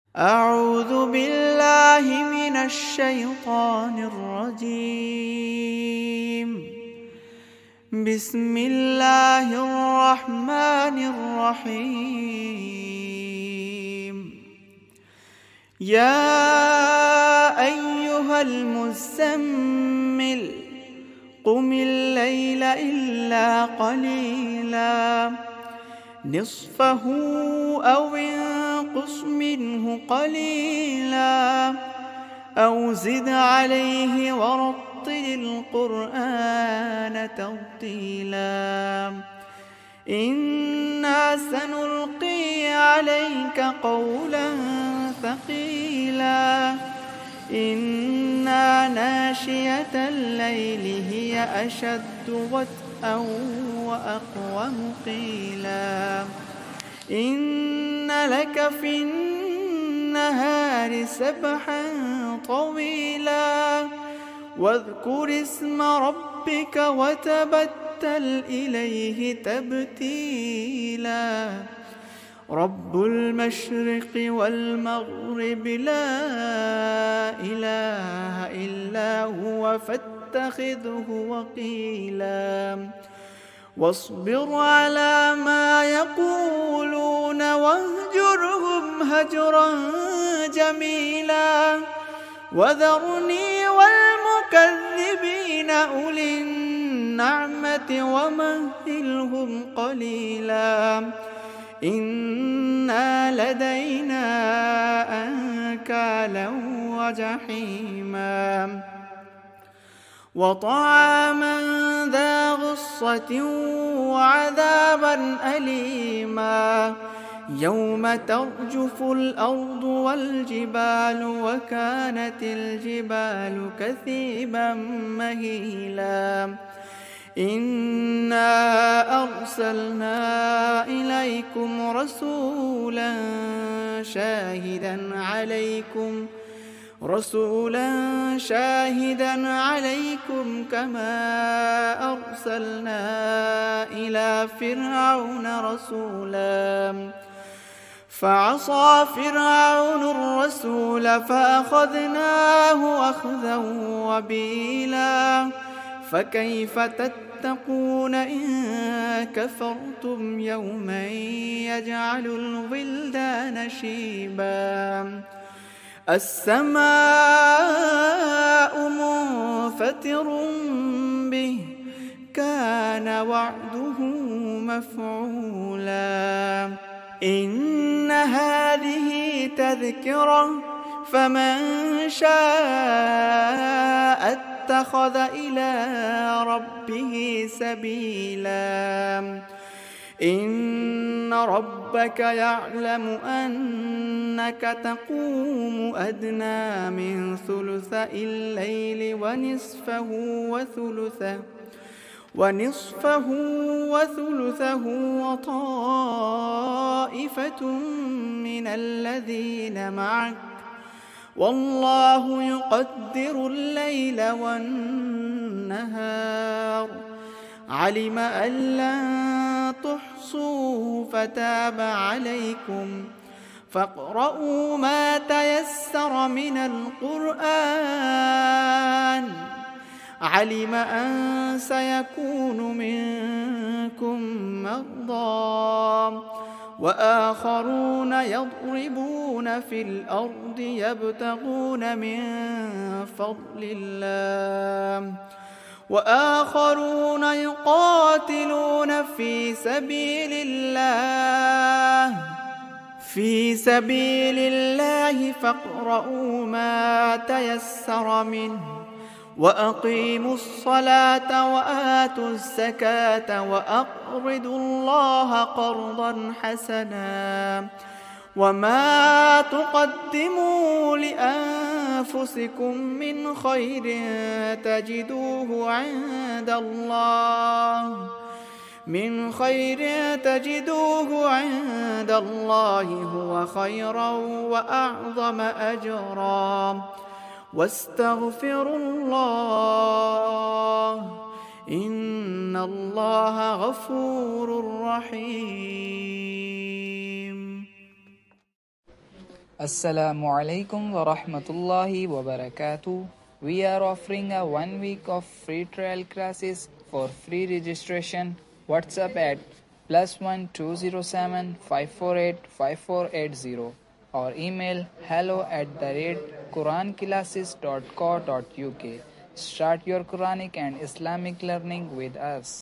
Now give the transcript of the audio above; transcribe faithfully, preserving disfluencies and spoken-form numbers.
أعوذ بالله من الشيطان الرجيم. بسم الله الرحمن الرحيم. يا أيها المزمل قم الليل إلا قليلا نصفه أو انقص منه قليلا أو زد عليه ورتل القرآن ترتيلا. إنا سنلقي عليك قولا ثقيلا. إنا ناشية الليل هي أشد وطئا وأقوم قيلا. إن لك في النهار سبحا طويلا واذكر اسم ربك وتبتل إليه تبتيلا. رب المشرق والمغرب لا إله إلا هو فاتخذه وكيلا. واصبر على ما يقولون واهجرهم هجرا جميلا. وذرني والمكذبين أولي النعمة ومهلهم قليلا. إنا لدينا أنكالا وجحيما وطعاما ذا غصة وعذابا أليما. يوم ترجف الأرض والجبال وكانت الجبال كثيبا مهيلا. إنا أرسلنا إليكم رسولا شاهدا عليكم رسولا شاهدا عليكم كما أرسلنا إلى فرعون رسولا. فعصى فرعون الرسول فأخذناه أخذا وبيلا. فكيف تتقون إن كفرتم يوما يجعل الولدان شيبا. السماء منفطر به كان وعده مفعولا. إن هذه تذكرة فمن شاء اتخذ إلى ربه سبيلا. إن ربك يعلم أنك تقوم أدنى من ثلثي الليل ونصفه وثلثه ونصفه وثلثه وطائفة من الذين معك والله يقدر الليل والنهار. علم أن لن تحصوا فتاب عليكم فاقرؤوا ما تيسر من القرآن. علم أن سيكون منكم مرضى وآخرون يضربون في الأرض يبتغون من فضل الله وآخرون يقاتلون في سبيل الله في سبيل الله فاقرؤوا ما تيسر منه وأقيموا الصلاة وآتوا الزكاة وأقرضوا الله قرضا حسنا. وما تقدموا لأنفسكم من خير تجدوه عند الله من خير تجدوه عند الله هو خيرا وأعظم أجرا. واستغفروا الله إن الله غفور رحيم. Assalamu alaikum wa rahmatullahi wa barakatuh. We are offering a one week of free trial classes for free registration. WhatsApp at plus one two zero seven five four eight five four eight zero or email hello at the rate quran classes dot co dot uk. Start your Quranic and Islamic learning with us.